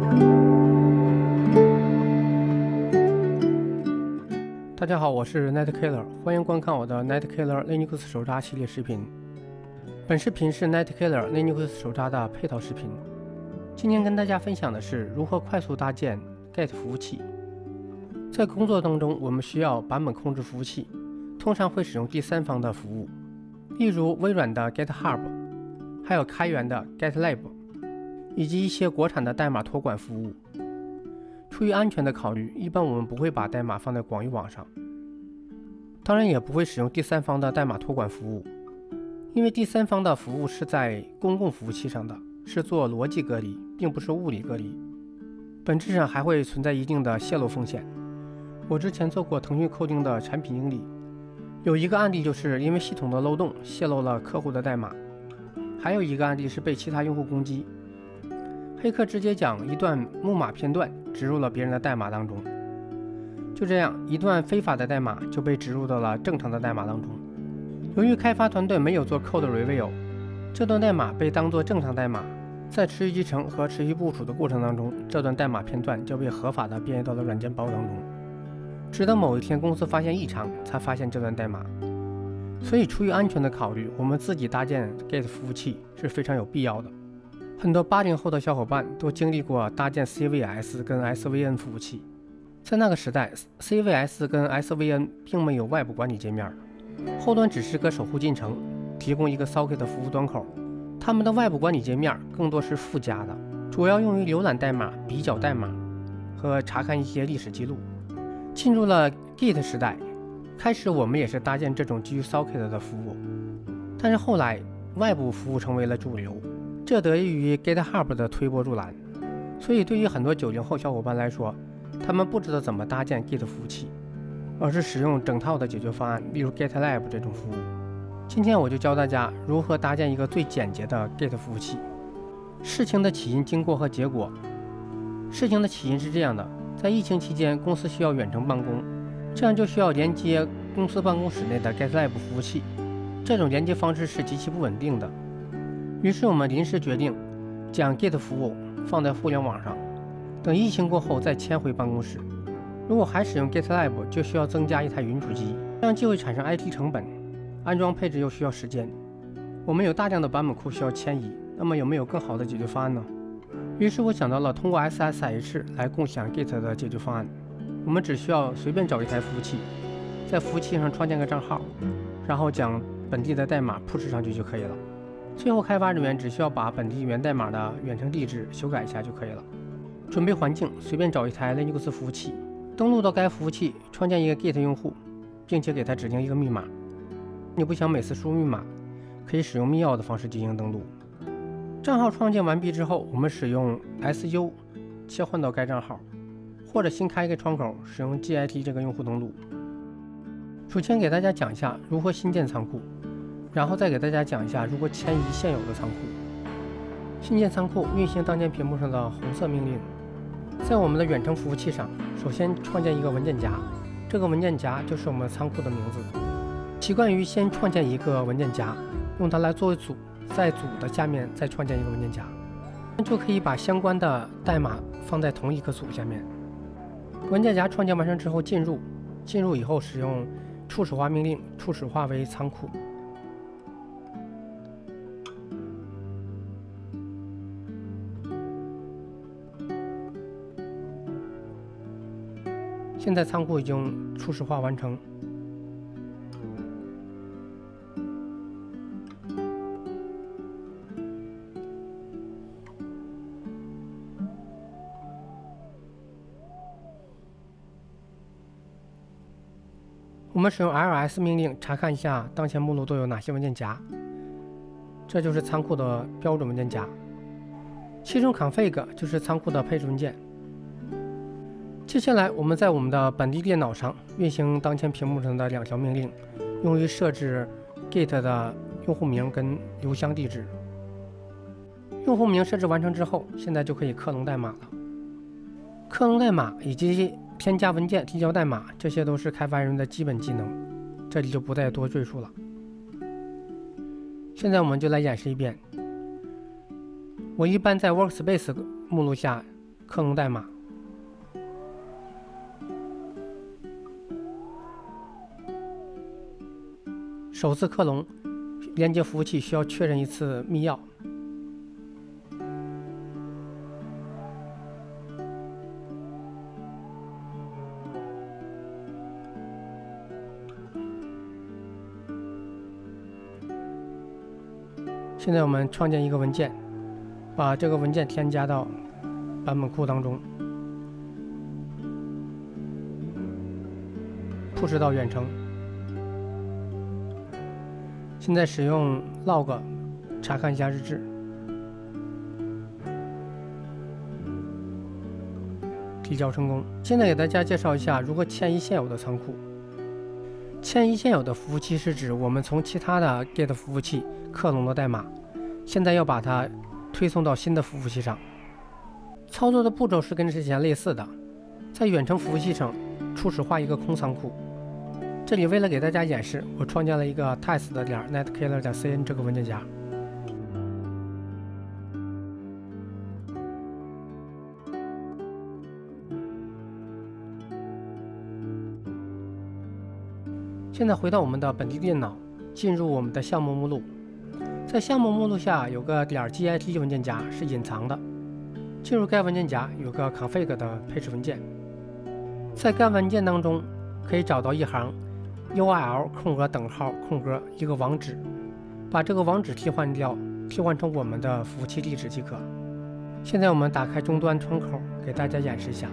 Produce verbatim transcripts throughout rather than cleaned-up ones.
大家好，我是 Netkiller， 欢迎观看我的 Netkiller Linux 手札系列视频。本视频是 Netkiller Linux 手札的配套视频。今天跟大家分享的是如何快速搭建 Git 服务器。在工作当中，我们需要版本控制服务器，通常会使用第三方的服务，例如微软的 GitHub， 还有开源的 GitLab， 以及一些国产的代码托管服务。出于安全的考虑，一般我们不会把代码放在广域网上，当然也不会使用第三方的代码托管服务，因为第三方的服务是在公共服务器上的，是做逻辑隔离，并不是物理隔离，本质上还会存在一定的泄露风险。我之前做过腾讯 Coding 的产品经理，有一个案例就是因为系统的漏洞泄露了客户的代码，还有一个案例是被其他用户攻击，黑客直接将一段木马片段植入了别人的代码当中，就这样一段非法的代码就被植入到了正常的代码当中。由于开发团队没有做 code review， 这段代码被当作正常代码，在持续集成和持续部署的过程当中，这段代码片段就被合法的编译到了软件包当中，直到某一天公司发现异常才发现这段代码。所以出于安全的考虑，我们自己搭建 Git 服务器是非常有必要的。很多八零后的小伙伴都经历过搭建 C V S 跟 S V N 服务器，在那个时代 C V S 跟 S V N 并没有外部管理界面，后端只是个守护进程，提供一个 socket 的服务端口。他们的外部管理界面更多是附加的，主要用于浏览代码、比较代码和查看一些历史记录。进入了 Git 时代，开始我们也是搭建这种基于 socket 的服务，但是后来外部服务成为了主流，这得益于 GitHub 的推波助澜。所以对于很多九零后小伙伴来说，他们不知道怎么搭建 Git 服务器，而是使用整套的解决方案，例如 GitLab 这种服务。今天我就教大家如何搭建一个最简洁的 Git 服务器。事情的起因、经过和结果。事情的起因是这样的，在疫情期间，公司需要远程办公，这样就需要连接公司办公室内的 GitLab 服务器，这种连接方式是极其不稳定的。于是我们临时决定将 Git 服务放在互联网上，等疫情过后再迁回办公室。如果还使用 GitLab， 就需要增加一台云主机，这样就会产生 I T 成本，安装配置又需要时间。我们有大量的版本库需要迁移，那么有没有更好的解决方案呢？于是我想到了通过 S S H 来共享 Git 的解决方案。我们只需要随便找一台服务器，在服务器上创建个账号，然后将本地的代码 push 上去就可以了。最后开发人员只需要把本地源代码的远程地址修改一下就可以了。准备环境，随便找一台 Linux 服务器，登录到该服务器，创建一个 Git 用户，并且给它指定一个密码。你不想每次输入密码，可以使用密钥的方式进行登录。账号创建完毕之后，我们使用 S U 切换到该账号，或者新开一个窗口，使用 Git 这个用户登录。首先给大家讲一下如何新建仓库，然后再给大家讲一下如何迁移现有的仓库。新建仓库，运行当前屏幕上的红色命令。在我们的远程服务器上，首先创建一个文件夹，这个文件夹就是我们仓库的名字。习惯于先创建一个文件夹，用它来作为组，在组的下面再创建一个文件夹，就可以把相关的代码放在同一个组下面。文件夹创建完成之后进入，进入以后使用初始化命令，初始化为仓库。现在仓库已经初始化完成。我们使用 L S 命令查看一下当前目录都有哪些文件夹，这就是仓库的标准文件夹。其中 config 就是仓库的配置文件。接下来我们在我们的本地电脑上运行当前屏幕上的两条命令，用于设置 Git 的用户名跟邮箱地址。用户名设置完成之后，现在就可以克隆代码了。克隆代码以及添加文件、提交代码，这些都是开发人员的基本技能，这里就不再多赘述了。现在我们就来演示一遍。我一般在 Workspace 目录下克隆代码。首次克隆，连接服务器需要确认一次密钥。现在我们创建一个文件，把这个文件添加到版本库当中， push 到远程。现在使用 log 查看一下日志，提交成功。现在给大家介绍一下如何迁移现有的仓库。迁移现有的服务器是指我们从其他的 Git 服务器克隆的代码，现在要把它推送到新的服务器上。操作的步骤是跟之前类似的，在远程服务器上初始化一个空仓库。这里为了给大家演示，我创建了一个 test 的点 netkiller 点 cn 这个文件夹。现在回到我们的本地电脑，进入我们的项目目录，在项目目录下有个点 git 文件夹是隐藏的，进入该文件夹有个 config 的配置文件，在该文件当中可以找到一行 U R L 空格等号空格一个网址，把这个网址替换掉，替换成我们的服务器地址即可。现在我们打开终端窗口，给大家演示一下。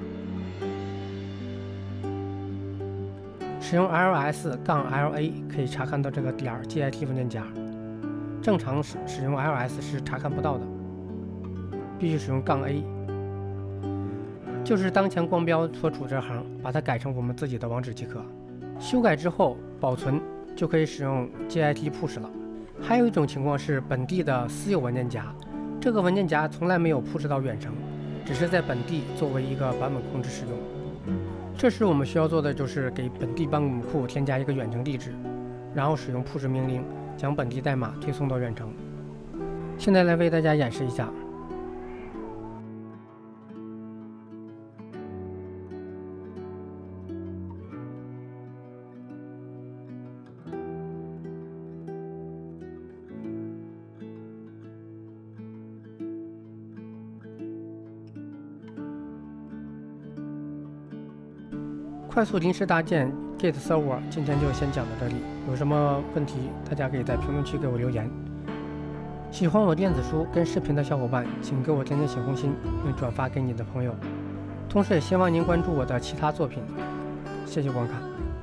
使用 ls-la 可以查看到这个点 git 文件夹，正常使使用 ls 是查看不到的，必须使用杠 a， 就是当前光标所处这行，把它改成我们自己的网址即可。修改之后保存，就可以使用 git push 了。还有一种情况是本地的私有文件夹，这个文件夹从来没有 push 到远程，只是在本地作为一个版本控制使用。这时我们需要做的就是给本地版本库添加一个远程地址，然后使用 push 命令将本地代码推送到远程。现在来为大家演示一下。快速临时搭建 Git Server， 今天就先讲到这里。有什么问题，大家可以在评论区给我留言。喜欢我电子书跟视频的小伙伴，请给我点点小红心，并转发给你的朋友。同时，也希望您关注我的其他作品。谢谢观看。